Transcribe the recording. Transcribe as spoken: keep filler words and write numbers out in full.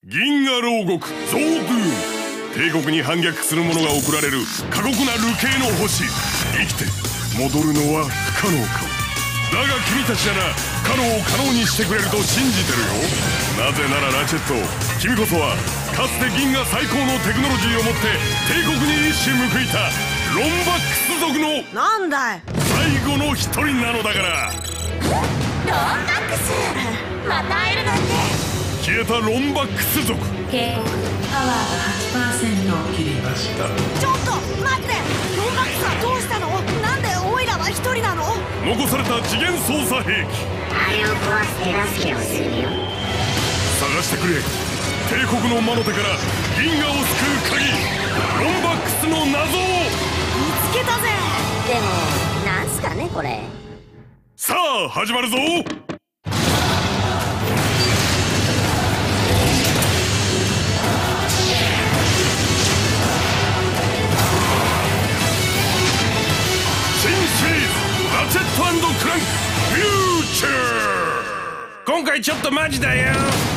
銀河牢獄ゾードゥー帝国に反逆する者が送られる過酷な流刑の星。生きて戻るのは不可能かも。だが君たちなら可能を可能にしてくれると信じてるよ。なぜならラチェット、君こそはかつて銀河最高のテクノロジーを持って帝国に一矢報いたロンバックス族のなんだい最後の一人なのだから。 ロンバックスまた会えるなんて。 消えたロンバックス族。 警告、パワーが はちパーセント を切りました。 ちょっと待って、ロンバックスはどうしたの？なんでオイラは一人なの？ 残された次元操作兵器、 あれを壊す手助けをするよ。 探してくれ。帝国の魔の手から銀河を救う鍵、ロンバックスの謎を見つけたぜ。 でもなんすかねこれ。 さあ始まるぞ。新シリーズラチェット&クランクフューチャー。 今回ちょっとマジだよ。